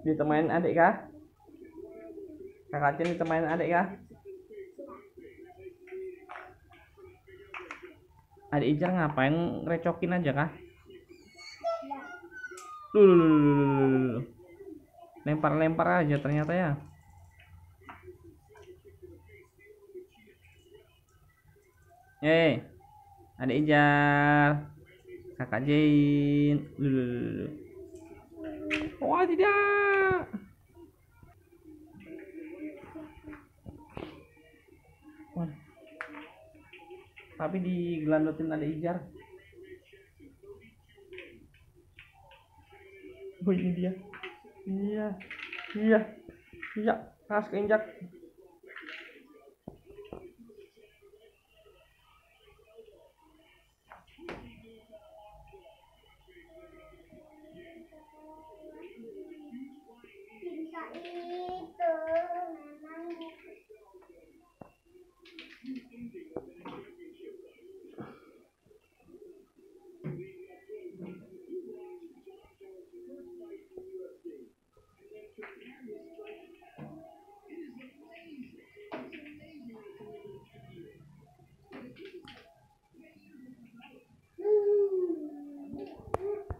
Ditemanin adik kah? Kakak Cin ditemanin adik kah? Adik Ijar ngapain ngerecokin aja kah? Lulululululul. Lempar-lempar aja ternyata ya. Adik Ijar, kakak Jin. Lulululul. Wah, tidak. Wah. Tapi digelandotin adik Ijar. Oh, ini dia. Iya. Keras keinjak.